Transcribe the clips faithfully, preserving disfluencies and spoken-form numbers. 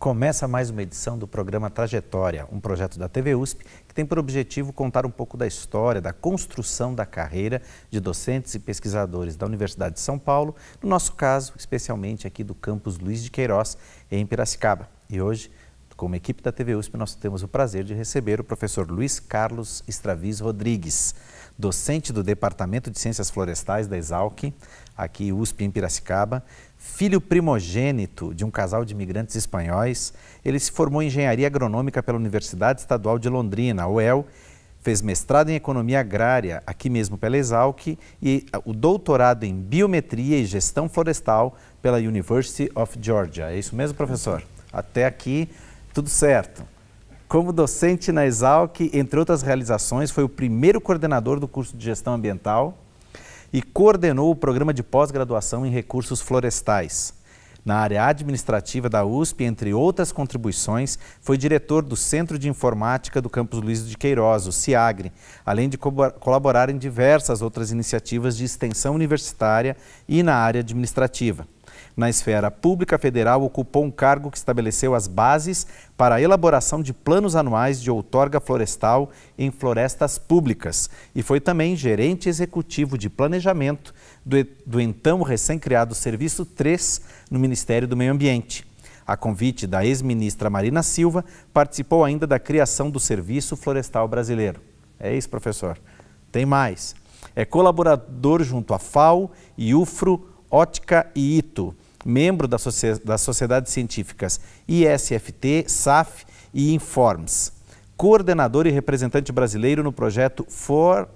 Começa mais uma edição do programa Trajetória, um projeto da T V U S P que tem por objetivo contar um pouco da história, da construção da carreira de docentes e pesquisadores da Universidade de São Paulo, no nosso caso, especialmente aqui do campus Luiz de Queiroz, em Piracicaba. E hoje, como equipe da T V U S P, nós temos o prazer de receber o professor Luiz Carlos Straviz Rodrigues, docente do Departamento de Ciências Florestais da Exalc, aqui U S P em Piracicaba, filho primogênito de um casal de imigrantes espanhóis. Ele se formou em Engenharia Agronômica pela Universidade Estadual de Londrina, a U E L, fez mestrado em Economia Agrária, aqui mesmo pela Exalc, e o doutorado em Biometria e Gestão Florestal pela University of Georgia. É isso mesmo, professor? Até aqui, tudo certo. Como docente na Exalc, entre outras realizações, foi o primeiro coordenador do curso de Gestão Ambiental e coordenou o programa de pós-graduação em recursos florestais. Na área administrativa da U S P, entre outras contribuições, foi diretor do Centro de Informática do campus Luiz de Queiroz, o CIAGRE, além de co colaborar em diversas outras iniciativas de extensão universitária e na área administrativa. Na esfera pública federal, ocupou um cargo que estabeleceu as bases para a elaboração de planos anuais de outorga florestal em florestas públicas e foi também gerente executivo de planejamento do, do então recém-criado Serviço três no Ministério do Meio Ambiente. A convite da ex-ministra Marina Silva, participou ainda da criação do Serviço Florestal Brasileiro. É isso, professor. Tem mais. É colaborador junto à F A O, I U F R O, Ótica e ITO, membro das Sociedades Científicas I S F T, S A F e Informs, coordenador e representante brasileiro no projeto For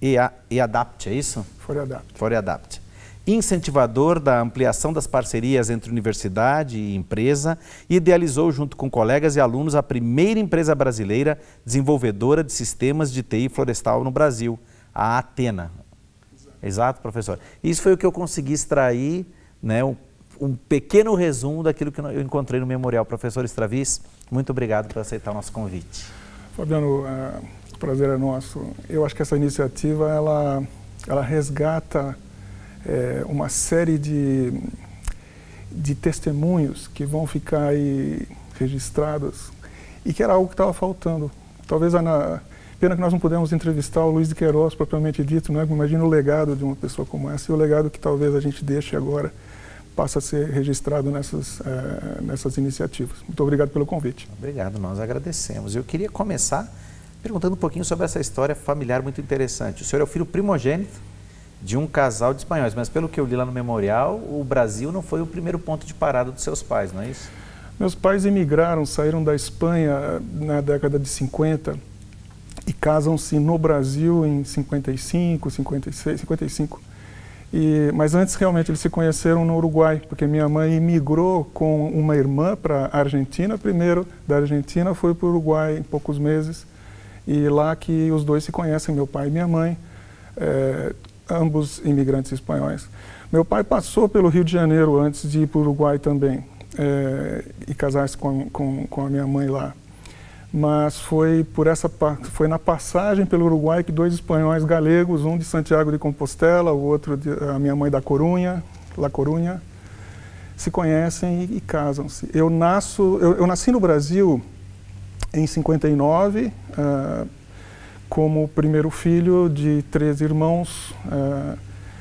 e Adapt, é isso? For e Adapt. For e Adapt. Incentivador da ampliação das parcerias entre universidade e empresa, idealizou junto com colegas e alunos a primeira empresa brasileira desenvolvedora de sistemas de T I florestal no Brasil, a Atena. Exato, Exato professor. Isso foi o que eu consegui extrair, né, um, um pequeno resumo daquilo que eu encontrei no memorial. Professor Straviz, muito obrigado por aceitar o nosso convite. Fabiano, é, o prazer é nosso. Eu acho que essa iniciativa, ela, ela resgata é, uma série de, de testemunhos que vão ficar aí registrados e que era algo que estava faltando. Talvez, na, pena que nós não pudemos entrevistar o Luiz de Queiroz, propriamente dito, né? Imagina o legado de uma pessoa como essa e o legado que talvez a gente deixe agora passa a ser registrado nessas, uh, nessas iniciativas. Muito obrigado pelo convite. Obrigado, nós agradecemos. Eu queria começar perguntando um pouquinho sobre essa história familiar muito interessante. O senhor é o filho primogênito de um casal de espanhóis, mas pelo que eu li lá no memorial, o Brasil não foi o primeiro ponto de parada dos seus pais, não é isso? Meus pais emigraram, saíram da Espanha na década de cinquenta e casam-se no Brasil em cinquenta e cinco, cinquenta e seis, cinquenta e cinco. E, mas antes, realmente, eles se conheceram no Uruguai, porque minha mãe imigrou com uma irmã para a Argentina. Primeiro, da Argentina, foi para o Uruguai em poucos meses. E lá que os dois se conhecem, meu pai e minha mãe, é, ambos imigrantes espanhóis. Meu pai passou pelo Rio de Janeiro antes de ir para o Uruguai também, é, e casar-se com, com, com a minha mãe lá. Mas foi, por essa, foi na passagem pelo Uruguai que dois espanhóis galegos, um de Santiago de Compostela, o outro, de, a minha mãe da Corunha, La Corunha, se conhecem e, e casam-se. Eu, nasço, eu, eu nasci no Brasil em cinquenta e nove, uh, como primeiro filho de três irmãos, uh,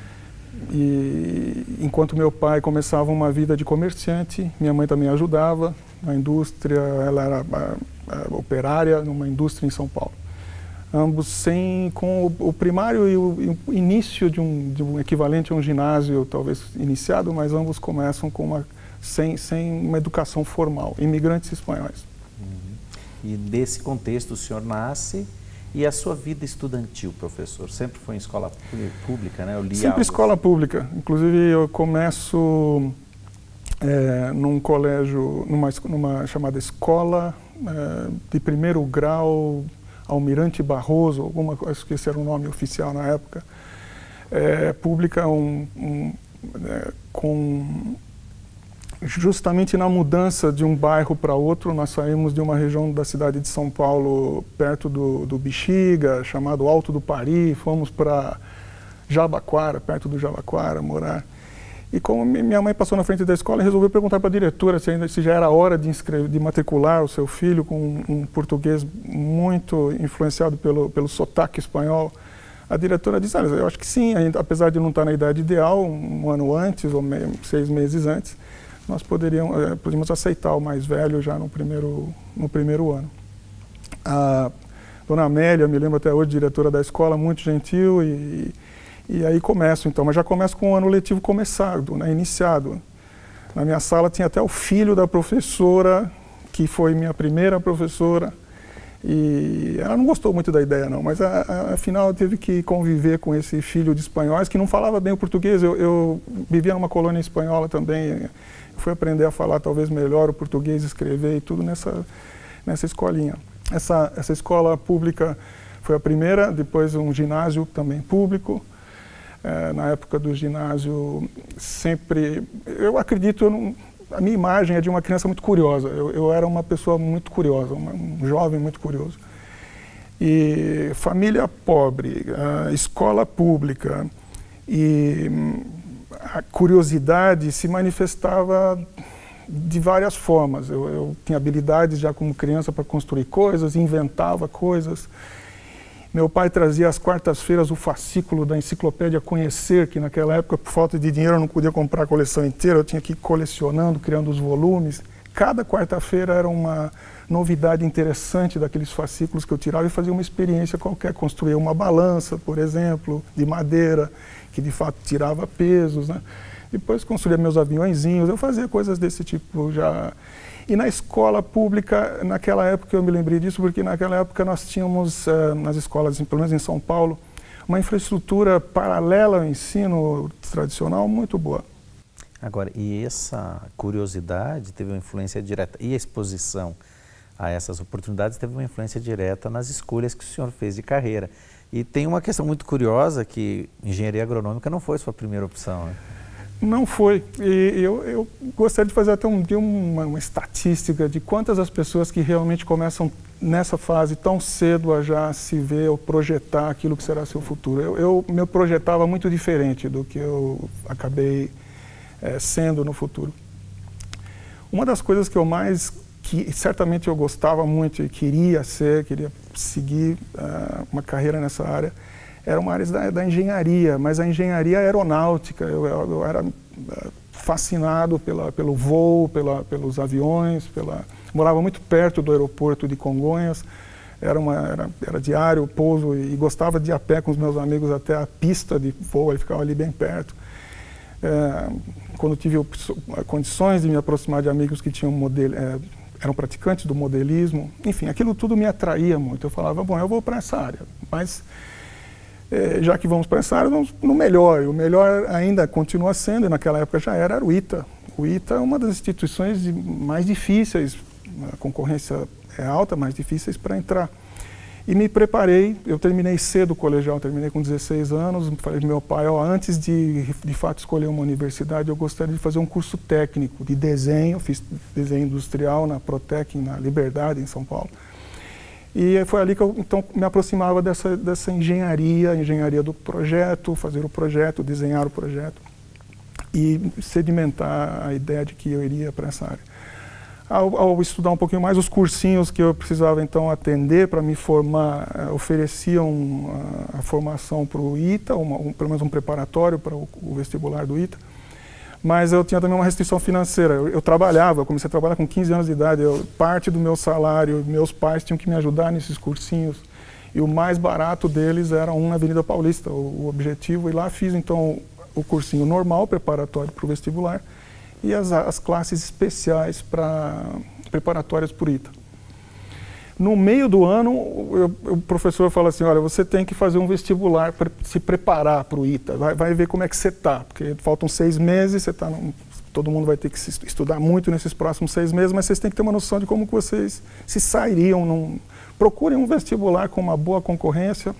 e enquanto meu pai começava uma vida de comerciante, minha mãe também ajudava na indústria, ela era a, a, operária numa indústria em São Paulo. Ambos sem, com o, o primário e o, e o início de um, de um equivalente a um ginásio, talvez iniciado, mas ambos começam com uma, sem, sem uma educação formal, imigrantes espanhóis. Uhum. E desse contexto o senhor nasce. E a sua vida estudantil, professor? Sempre foi em escola pública, né? Eu li Sempre algo escola assim. pública. Inclusive, eu começo é, num colégio, numa, numa chamada Escola é, de Primeiro Grau Almirante Barroso, alguma, acho que esse era o nome oficial na época, é, pública um, um, é, com... Justamente na mudança de um bairro para outro, nós saímos de uma região da cidade de São Paulo, perto do, do Bexiga, chamado Alto do Pari, fomos para Jabaquara, perto do Jabaquara, morar. E como minha mãe passou na frente da escola, resolveu perguntar para a diretora se, ainda, se já era hora de, inscrever, de matricular o seu filho com um, um português muito influenciado pelo, pelo sotaque espanhol. A diretora disse, ah, eu acho que sim, ainda, apesar de não estar na idade ideal, um ano antes ou me, seis meses antes, nós poderíamos, eh, podíamos aceitar o mais velho já no primeiro, no primeiro ano. A dona Amélia, me lembro até hoje, diretora da escola, muito gentil, e, e aí começo então, mas já começo com o ano letivo começado, né, iniciado. Na minha sala tinha até o filho da professora, que foi minha primeira professora, e ela não gostou muito da ideia não, mas a, a, afinal eu tive que conviver com esse filho de espanhóis que não falava bem o português. Eu, eu vivia numa colônia espanhola também, fui aprender a falar talvez melhor o português, escrever e tudo nessa, nessa escolinha. Essa, essa escola pública foi a primeira, depois um ginásio também público. É, na época do ginásio, sempre, eu acredito, eu não, a minha imagem é de uma criança muito curiosa. Eu, eu era uma pessoa muito curiosa, uma, um jovem muito curioso. E família pobre, a escola pública, e a curiosidade se manifestava de várias formas. Eu, eu tinha habilidades já como criança para construir coisas, inventava coisas. Meu pai trazia às quartas-feiras o fascículo da enciclopédia Conhecer, que naquela época, por falta de dinheiro, eu não podia comprar a coleção inteira, eu tinha que ir colecionando, criando os volumes. Cada quarta-feira era uma novidade interessante daqueles fascículos que eu tirava e fazia uma experiência qualquer. Construía uma balança, por exemplo, de madeira, que de fato tirava pesos, né? Depois construía meus aviõezinhos, eu fazia coisas desse tipo já. E na escola pública, naquela época, eu me lembrei disso, porque naquela época nós tínhamos, uh, nas escolas, pelo menos em São Paulo, uma infraestrutura paralela ao ensino tradicional muito boa. Agora, e essa curiosidade teve uma influência direta, e a exposição a essas oportunidades teve uma influência direta nas escolhas que o senhor fez de carreira. E tem uma questão muito curiosa, que engenharia agronômica não foi sua primeira opção, né? Não foi. E eu, eu gostaria de fazer até um, de uma, uma estatística de quantas as pessoas que realmente começam nessa fase tão cedo a já se ver ou projetar aquilo que será seu futuro. Eu, eu me projetava muito diferente do que eu acabei é, sendo no futuro. Uma das coisas que eu mais, que certamente eu gostava muito e queria ser, queria seguir uh, uma carreira nessa área, era uma área da, da engenharia, mas a engenharia aeronáutica. Eu, eu, eu era fascinado pela, pelo voo, pela, pelos aviões, pela, morava muito perto do aeroporto de Congonhas, era, uma, era, era diário o pouso e, e gostava de ir a pé com os meus amigos até a pista de voo, ele ficava ali bem perto. É, quando tive condições de me aproximar de amigos que tinham modelo, é, eram praticantes do modelismo, enfim, aquilo tudo me atraía muito. Eu falava, bom, eu vou para essa área, mas É, já que vamos para essa área, vamos no melhor. O melhor ainda continua sendo, e naquela época já era, era o ITA. O ITA é uma das instituições de, mais difíceis, a concorrência é alta, mais difíceis para entrar. E me preparei, eu terminei cedo o colegial, terminei com dezesseis anos, falei para meu pai, ó, antes de de fato escolher uma universidade, eu gostaria de fazer um curso técnico de desenho, fiz desenho industrial na Protec, na Liberdade, em São Paulo. E foi ali que eu então, me aproximava dessa, dessa engenharia, engenharia do projeto, fazer o projeto, desenhar o projeto e sedimentar a ideia de que eu iria para essa área. Ao, ao estudar um pouquinho mais, os cursinhos que eu precisava então atender para me formar, uh, ofereciam uh, a formação para o ITA, uma, um, pelo menos um preparatório para o, o vestibular do ITA. Mas eu tinha também uma restrição financeira. Eu, eu trabalhava, eu comecei a trabalhar com quinze anos de idade. Eu, parte do meu salário, meus pais tinham que me ajudar nesses cursinhos. E o mais barato deles era um na Avenida Paulista, o, o objetivo. E lá fiz então o cursinho normal, preparatório para o vestibular, e as, as classes especiais para preparatórias para o ITA. No meio do ano, eu, o professor fala assim, olha, você tem que fazer um vestibular para se preparar para o ITA, vai, vai ver como é que você está, porque faltam seis meses, você tá num, todo mundo vai ter que se estudar muito nesses próximos seis meses, mas vocês têm que ter uma noção de como que vocês se sairiam. Num, procurem um vestibular com uma boa concorrência,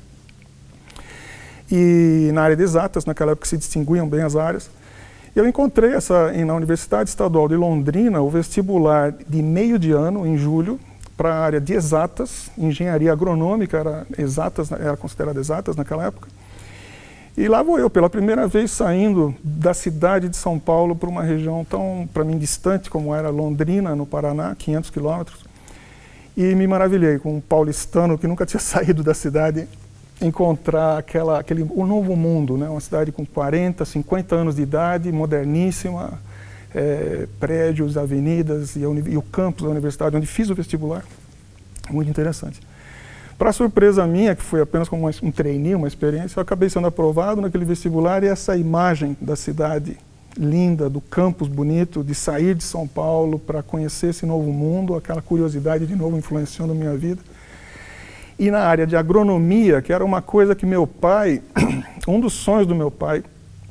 e na área de exatas, naquela época se distinguiam bem as áreas. Eu encontrei essa, na Universidade Estadual de Londrina, o vestibular de meio de ano, em julho, para a área de exatas, engenharia agronômica, era, exatas, era considerada exatas naquela época. E lá vou eu, pela primeira vez saindo da cidade de São Paulo para uma região tão, para mim, distante como era Londrina, no Paraná, quinhentos quilômetros. E me maravilhei com um paulistano que nunca tinha saído da cidade, encontrar aquela, aquele, um novo mundo, né? Uma cidade com quarenta, cinquenta anos de idade, moderníssima, é, prédios, avenidas e, a, e o campus da universidade, onde fiz o vestibular. Muito interessante. Para surpresa minha, que foi apenas como um trainee, uma experiência, eu acabei sendo aprovado naquele vestibular e essa imagem da cidade linda, do campus bonito, de sair de São Paulo para conhecer esse novo mundo, aquela curiosidade de novo influenciando a minha vida. E na área de agronomia, que era uma coisa que meu pai, um dos sonhos do meu pai,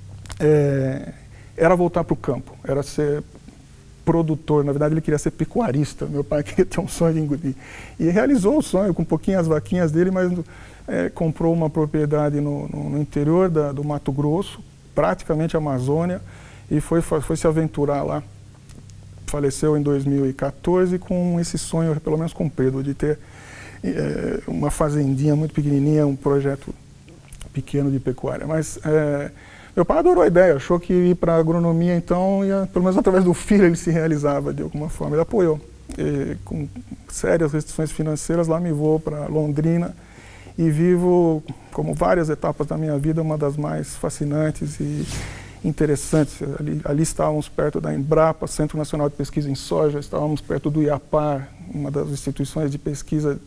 é, era voltar para o campo, era ser produtor. Na verdade, ele queria ser pecuarista. Meu pai queria ter um sonho de engolir. E realizou o sonho com um pouquinho as vaquinhas dele, mas é, comprou uma propriedade no, no, no interior da, do Mato Grosso, praticamente Amazônia, e foi, foi se aventurar lá. Faleceu em dois mil e quatorze com esse sonho, pelo menos cumprido, de ter é, uma fazendinha muito pequenininha, um projeto pequeno de pecuária. Mas é, meu pai adorou a ideia, achou que ir para a agronomia, então, ia, pelo menos através do filho, ele se realizava de alguma forma. Ele apoiou. E, com sérias restrições financeiras, lá me vou para Londrina e vivo, como várias etapas da minha vida, uma das mais fascinantes e interessantes. Ali, ali estávamos perto da Embrapa, Centro Nacional de Pesquisa em Soja, estávamos perto do IAPAR, uma das instituições de pesquisa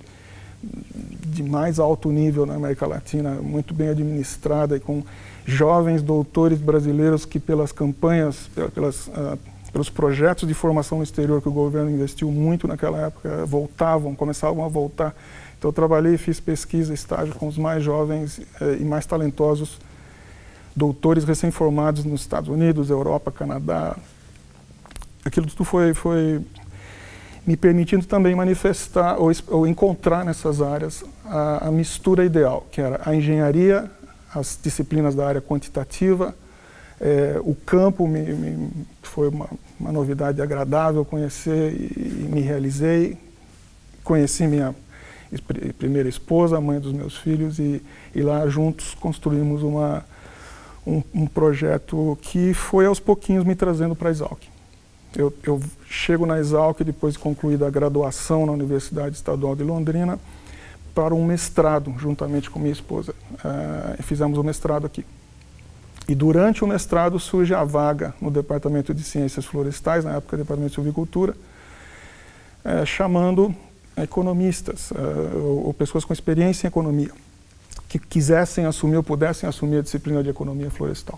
de mais alto nível na América Latina, muito bem administrada e com jovens doutores brasileiros que pelas campanhas, pelas, uh, pelos projetos de formação no exterior que o governo investiu muito naquela época, voltavam, começavam a voltar. Então eu trabalhei e fiz pesquisa, estágio com os mais jovens uh, e mais talentosos doutores recém-formados nos Estados Unidos, Europa, Canadá. Aquilo tudo foi, foi me permitindo também manifestar ou, ou encontrar nessas áreas a, a mistura ideal, que era a engenharia, as disciplinas da área quantitativa, é, o campo me, me foi uma, uma novidade agradável conhecer e, e me realizei. Conheci minha primeira esposa, a mãe dos meus filhos, e, e lá juntos construímos uma, um, um projeto que foi aos pouquinhos me trazendo para a Exalc. Eu, eu chego na Exalc depois de concluída a graduação na Universidade Estadual de Londrina, para um mestrado, juntamente com minha esposa. Uh, fizemos o mestrado aqui. E durante o mestrado surge a vaga no Departamento de Ciências Florestais, na época Departamento de Silvicultura, uh, chamando economistas, uh, ou, ou pessoas com experiência em economia, que quisessem assumir ou pudessem assumir a disciplina de economia florestal.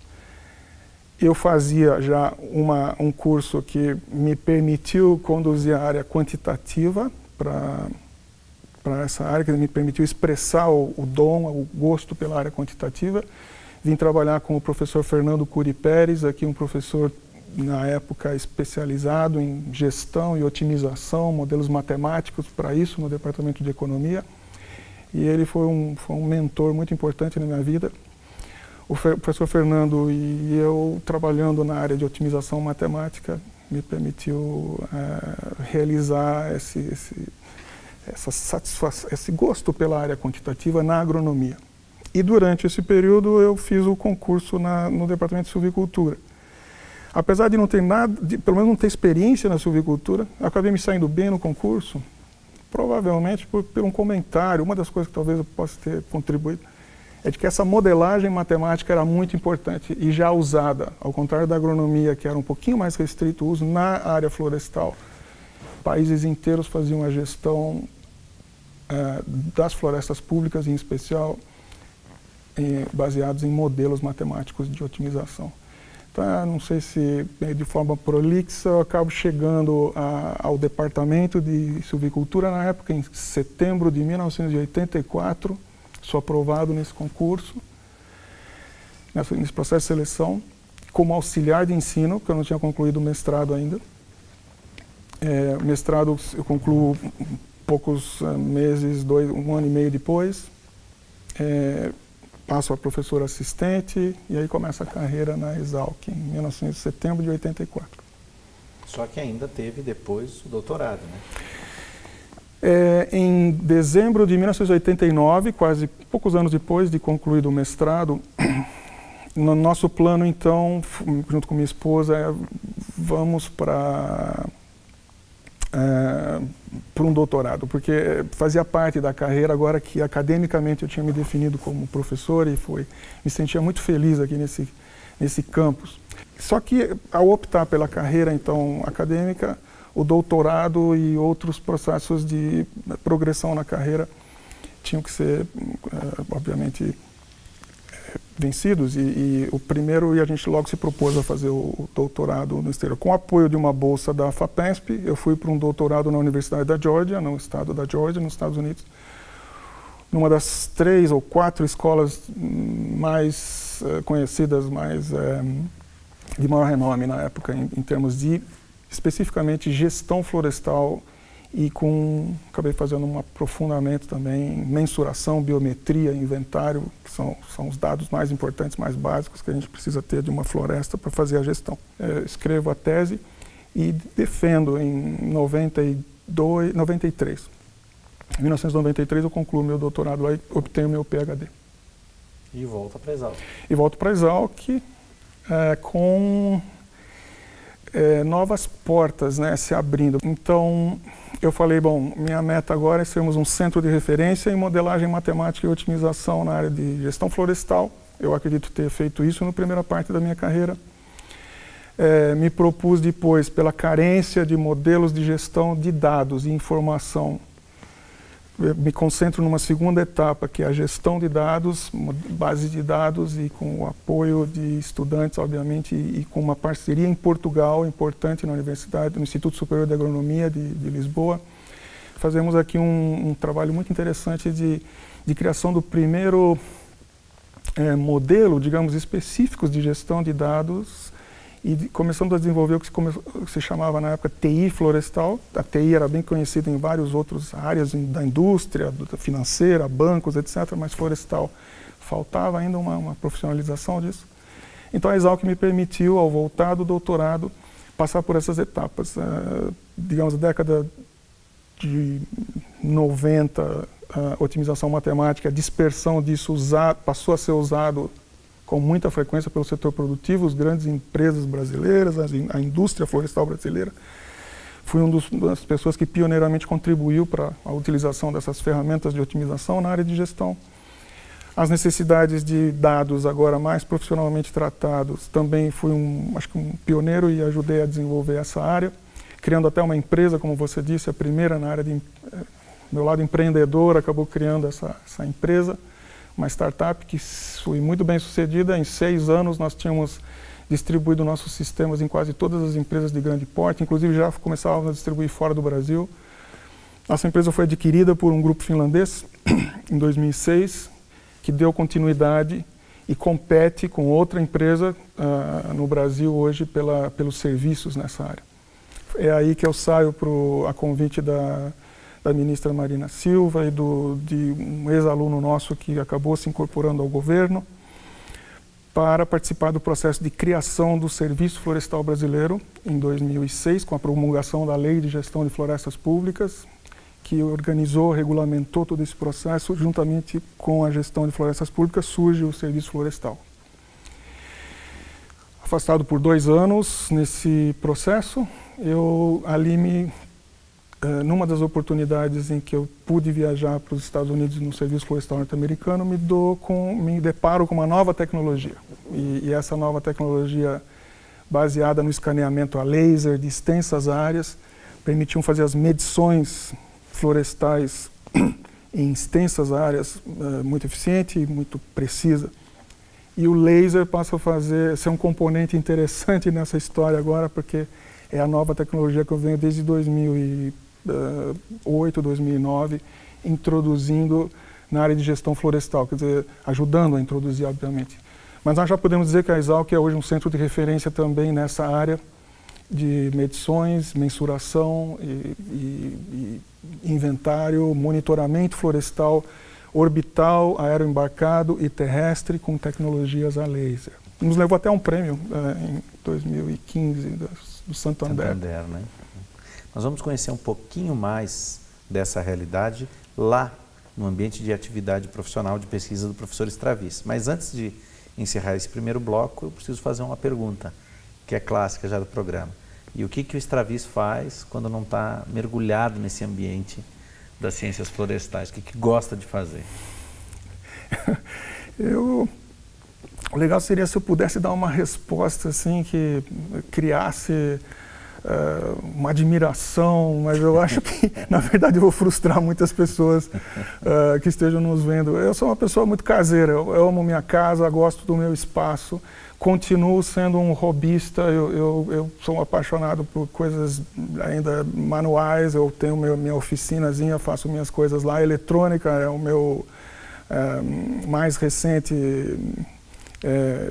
Eu fazia já uma, um curso que me permitiu conduzir a área quantitativa para para essa área, que me permitiu expressar o, o dom, o gosto pela área quantitativa. Vim trabalhar com o professor Fernando Curi Pérez, aqui um professor, na época, especializado em gestão e otimização, modelos matemáticos para isso no Departamento de Economia. E ele foi um, foi um mentor muito importante na minha vida. O Fer, professor Fernando e eu, trabalhando na área de otimização matemática, me permitiu é, realizar esse, esse Essa satisfação, esse gosto pela área quantitativa na agronomia. E durante esse período eu fiz o concurso na, no Departamento de Silvicultura. Apesar de não ter nada, de, pelo menos não ter experiência na silvicultura, eu acabei me saindo bem no concurso, provavelmente por, por um comentário. Uma das coisas que talvez eu possa ter contribuído é de que essa modelagem matemática era muito importante e já usada, ao contrário da agronomia, que era um pouquinho mais restrito o uso na área florestal. Países inteiros faziam a gestão uh, das florestas públicas, em especial em, baseados em modelos matemáticos de otimização. Então, não sei se de forma prolixa, eu acabo chegando a, ao Departamento de Silvicultura na época, em setembro de mil novecentos e oitenta e quatro, sou aprovado nesse concurso, nesse processo de seleção, como auxiliar de ensino, porque eu não tinha concluído o mestrado ainda. É, mestrado eu concluo poucos uh, meses, dois, um ano e meio depois, é, passo a professor assistente e aí começa a carreira na Exalc, em mil e novecentos, setembro de oitenta e quatro. Só que ainda teve depois o doutorado, né? É, em dezembro de mil novecentos e oitenta e nove, quase poucos anos depois de concluído o mestrado, no nosso plano, então, junto com minha esposa, é, vamos para é, para um doutorado, porque fazia parte da carreira, agora que academicamente eu tinha me definido como professor e foi, me sentia muito feliz aqui nesse, nesse campus. Só que, ao optar pela carreira, então, acadêmica, o doutorado e outros processos de progressão na carreira tinham que ser, obviamente, vencidos. E, e o primeiro, e a gente logo se propôs a fazer o doutorado no exterior. Com o apoio de uma bolsa da FAPESP, eu fui para um doutorado na Universidade da Georgia, no estado da Georgia, nos Estados Unidos, numa das três ou quatro escolas mais uh, conhecidas, mais um, de maior renome na época, em, em termos de especificamente gestão florestal, e com, acabei fazendo um aprofundamento também em mensuração, biometria, inventário, que são, são os dados mais importantes, mais básicos que a gente precisa ter de uma floresta para fazer a gestão. É, escrevo a tese e defendo em noventa e dois, noventa e três. Em mil novecentos e noventa e três eu concluo meu doutorado lá e obtenho meu P H D. E volta para a Exalc. E volto para a Exalc é, com é, novas portas, né, se abrindo. Então, eu falei, bom, minha meta agora é sermos um centro de referência em modelagem matemática e otimização na área de gestão florestal. Eu acredito ter feito isso na primeira parte da minha carreira. É, me propus depois, pela carência de modelos de gestão de dados e informação, me concentro numa segunda etapa, que é a gestão de dados, base de dados, e com o apoio de estudantes, obviamente, e, e com uma parceria em Portugal, importante na Universidade, no Instituto Superior de Agronomia de, de Lisboa. Fazemos aqui um, um trabalho muito interessante de, de criação do primeiro é, modelo, digamos, específicos de gestão de dados, e de, começamos a desenvolver o que se, come, o que se chamava na época T I florestal. A T I era bem conhecida em várias outras áreas da indústria, da financeira, bancos, etcétera, mas florestal faltava ainda uma, uma profissionalização disso. Então a Exalc me permitiu, ao voltar do doutorado, passar por essas etapas. Uh, digamos, a década de noventa, a otimização matemática, a dispersão disso usado, passou a ser usado com muita frequência pelo setor produtivo, as grandes empresas brasileiras, a indústria florestal brasileira. Fui uma das pessoas que pioneiramente contribuiu para a utilização dessas ferramentas de otimização na área de gestão. As necessidades de dados agora mais profissionalmente tratados, também fui um, acho que um pioneiro e ajudei a desenvolver essa área, criando até uma empresa, como você disse, a primeira na área de... Meu lado empreendedor acabou criando essa, essa empresa, uma startup que foi muito bem sucedida. Em seis anos nós tínhamos distribuído nossos sistemas em quase todas as empresas de grande porte, inclusive já começávamos a distribuir fora do Brasil. Nossa empresa foi adquirida por um grupo finlandês em dois mil e seis, que deu continuidade e compete com outra empresa uh, no Brasil hoje pela, pelos serviços nessa área. É aí que eu saio pro, a convite da da ministra Marina Silva e do, de um ex-aluno nosso que acabou se incorporando ao governo, para participar do processo de criação do Serviço Florestal Brasileiro, em dois mil e seis, com a promulgação da Lei de Gestão de Florestas Públicas, que organizou, regulamentou todo esse processo. Juntamente com a gestão de florestas públicas, surge o Serviço Florestal. Afastado por dois anos nesse processo, eu ali me... numa das oportunidades em que eu pude viajar para os Estados Unidos no Serviço Florestal norte-americano, me, dou com, me deparo com uma nova tecnologia. E, e essa nova tecnologia, baseada no escaneamento a laser de extensas áreas, permitiam fazer as medições florestais em extensas áreas, uh, muito eficiente e muito precisa. E o laser passa a fazer, ser um componente interessante nessa história agora, porque é a nova tecnologia que eu venho desde dois mil e oito, dois mil e nove, introduzindo na área de gestão florestal, quer dizer, ajudando a introduzir, obviamente. Mas nós já podemos dizer que a Exalc é hoje um centro de referência também nessa área de medições, mensuração e, e, e inventário, monitoramento florestal, orbital, aeroembarcado e terrestre com tecnologias a laser. Nos levou até um prêmio uh, em dois mil e quinze do, do Santander. Santander, né? Nós vamos conhecer um pouquinho mais dessa realidade lá no ambiente de atividade profissional de pesquisa do professor Straviz. Mas antes de encerrar esse primeiro bloco, eu preciso fazer uma pergunta, que é clássica já do programa. E o que, que o Straviz faz quando não está mergulhado nesse ambiente das ciências florestais? O que, que gosta de fazer? Eu... O legal seria se eu pudesse dar uma resposta assim que criasse uh, uma admiração, mas eu acho que, na verdade, eu vou frustrar muitas pessoas uh, que estejam nos vendo. Eu sou uma pessoa muito caseira, eu, eu amo minha casa, gosto do meu espaço, continuo sendo um hobbyista, eu, eu, eu sou apaixonado por coisas ainda manuais, eu tenho meu, minha oficinazinha, faço minhas coisas lá, eletrônica é o meu uh, mais recente... É,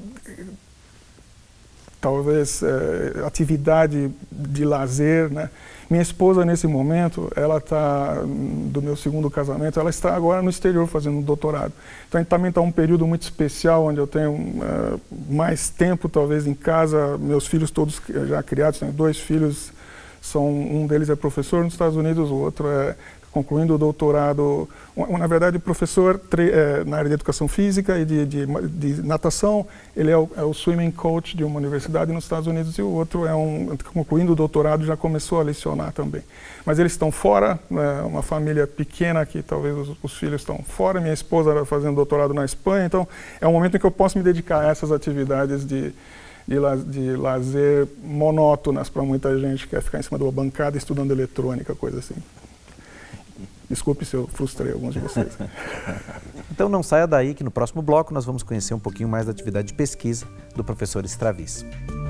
talvez é, atividade de lazer, né? Minha esposa nesse momento, ela está do meu segundo casamento, ela está agora no exterior fazendo um doutorado. Então a gente também está um período muito especial onde eu tenho uh, mais tempo talvez em casa. Meus filhos todos já criados, tenho dois filhos, são um deles é professor nos Estados Unidos, o outro é concluindo o doutorado, na verdade, professor é, na área de educação física e de, de, de natação. Ele é o, é o swimming coach de uma universidade nos Estados Unidos e o outro é um, concluindo o doutorado, já começou a lecionar também. Mas eles estão fora, é uma família pequena que talvez os, os filhos estão fora, minha esposa está fazendo doutorado na Espanha, então é um momento em que eu posso me dedicar a essas atividades de, de, la, de lazer monótonas para muita gente que quer ficar em cima de uma bancada estudando eletrônica, coisa assim. Desculpe se eu frustrei alguns de vocês. Então não saia daí que no próximo bloco nós vamos conhecer um pouquinho mais da atividade de pesquisa do professor Straviz.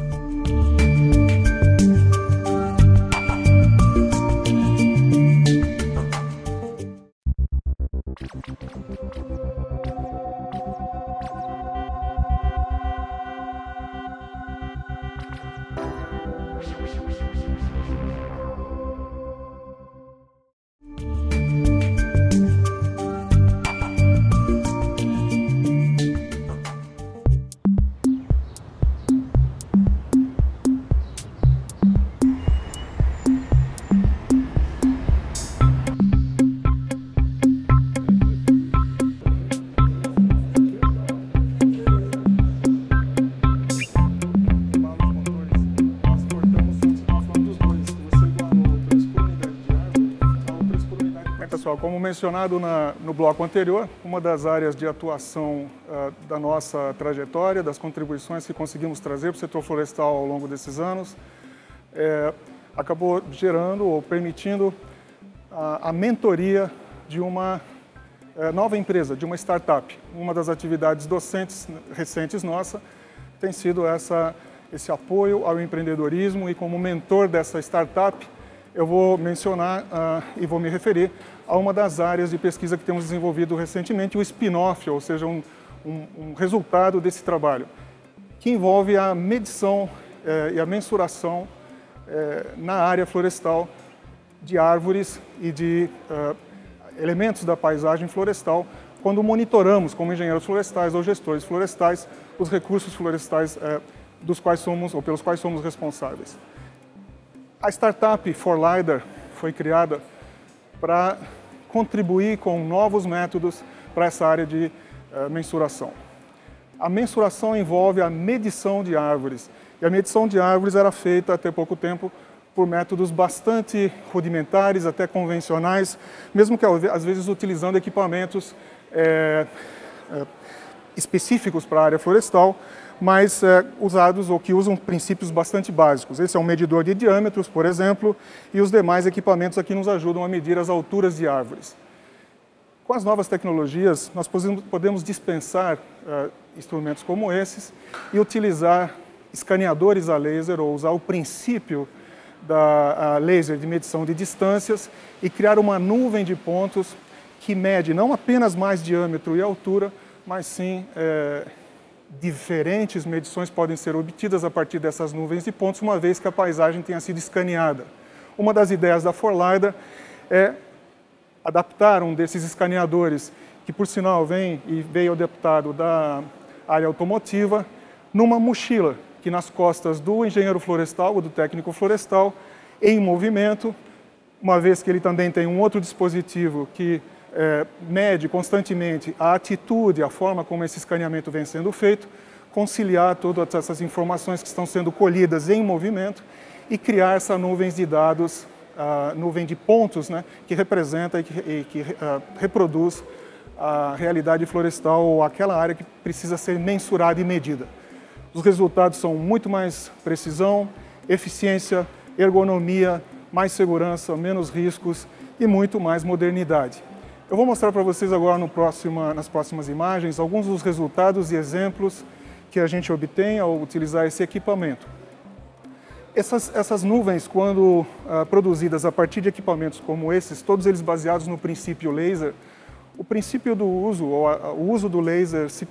Como mencionado na, no bloco anterior, uma das áreas de atuação uh, da nossa trajetória, das contribuições que conseguimos trazer para o setor florestal ao longo desses anos, é, acabou gerando ou permitindo a, a mentoria de uma é, nova empresa, de uma startup. Uma das atividades docentes recentes nossa tem sido essa, esse apoio ao empreendedorismo, e como mentor dessa startup, eu vou mencionar uh, e vou me referir a uma das áreas de pesquisa que temos desenvolvido recentemente, o spin-off, ou seja, um, um, um resultado desse trabalho, que envolve a medição eh, e a mensuração eh, na área florestal de árvores e de uh, elementos da paisagem florestal, quando monitoramos, como engenheiros florestais ou gestores florestais, os recursos florestais eh, dos quais somos, ou pelos quais somos responsáveis. A startup For Lidar foi criada para contribuir com novos métodos para essa área de uh, mensuração. A mensuração envolve a medição de árvores, e a medição de árvores era feita até pouco tempo por métodos bastante rudimentares, até convencionais, mesmo que às vezes utilizando equipamentos é, é, específicos para a área florestal, mas é, usados ou que usam princípios bastante básicos. Esse é um medidor de diâmetros, por exemplo, e os demais equipamentos aqui nos ajudam a medir as alturas de árvores. Com as novas tecnologias, nós podemos dispensar uh, instrumentos como esses e utilizar escaneadores a laser, ou usar o princípio da laser de medição de distâncias e criar uma nuvem de pontos que mede não apenas mais diâmetro e altura, mas sim é, diferentes medições podem ser obtidas a partir dessas nuvens de pontos, uma vez que a paisagem tenha sido escaneada. Uma das ideias da For Lidar é adaptar um desses escaneadores, que por sinal vem e veio adaptado da área automotiva, numa mochila, que nas costas do engenheiro florestal ou do técnico florestal, em movimento, uma vez que ele também tem um outro dispositivo que é, mede constantemente a atitude, a forma como esse escaneamento vem sendo feito, conciliar todas essas informações que estão sendo colhidas em movimento e criar essa nuvem de dados, a nuvem de pontos, né, que representa e que, e que uh, reproduz a realidade florestal ou aquela área que precisa ser mensurada e medida. Os resultados são muito mais precisão, eficiência, ergonomia, mais segurança, menos riscos e muito mais modernidade. Eu vou mostrar para vocês agora no próxima, nas próximas imagens alguns dos resultados e exemplos que a gente obtém ao utilizar esse equipamento. Essas, essas nuvens, quando ah, produzidas a partir de equipamentos como esses, todos eles baseados no princípio laser, o princípio do uso, ou a, o uso do laser se,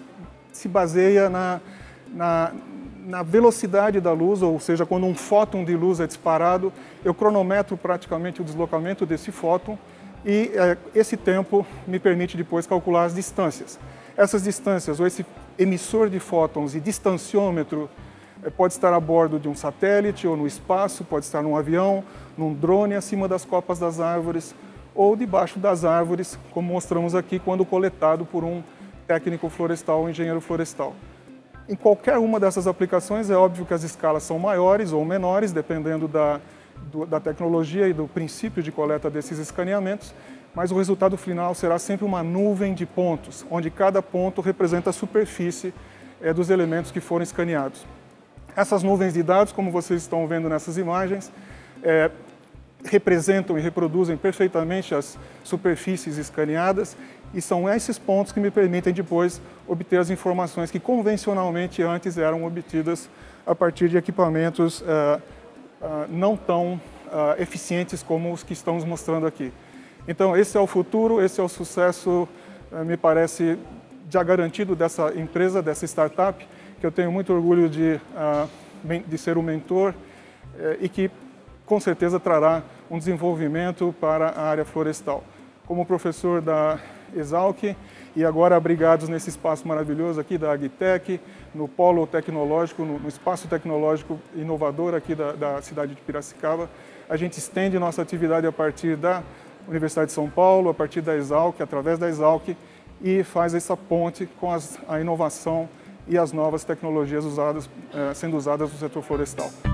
se baseia na, na, na velocidade da luz, ou seja, quando um fóton de luz é disparado, eu cronometro praticamente o deslocamento desse fóton e eh, esse tempo me permite depois calcular as distâncias. Essas distâncias, ou esse emissor de fótons e distanciômetro, pode estar a bordo de um satélite ou no espaço, pode estar num avião, num drone acima das copas das árvores ou debaixo das árvores, como mostramos aqui, quando coletado por um técnico florestal ou engenheiro florestal. Em qualquer uma dessas aplicações, é óbvio que as escalas são maiores ou menores, dependendo da, do, da tecnologia e do princípio de coleta desses escaneamentos, mas o resultado final será sempre uma nuvem de pontos, onde cada ponto representa a superfície é, dos elementos que foram escaneados. Essas nuvens de dados, como vocês estão vendo nessas imagens, é, representam e reproduzem perfeitamente as superfícies escaneadas e são esses pontos que me permitem depois obter as informações que convencionalmente antes eram obtidas a partir de equipamentos é, é, não tão é, eficientes como os que estamos mostrando aqui. Então, esse é o futuro, esse é o sucesso, é, me parece, já garantido dessa empresa, dessa startup, que eu tenho muito orgulho de, uh, de ser o mentor uh, e que com certeza trará um desenvolvimento para a área florestal. Como professor da Exalc e agora abrigados nesse espaço maravilhoso aqui da Agtech, no polo tecnológico, no, no espaço tecnológico inovador aqui da, da cidade de Piracicaba, a gente estende nossa atividade a partir da Universidade de São Paulo, a partir da Exalc, através da Exalc, e faz essa ponte com as, a inovação e as novas tecnologias usadas, eh, sendo usadas no setor florestal.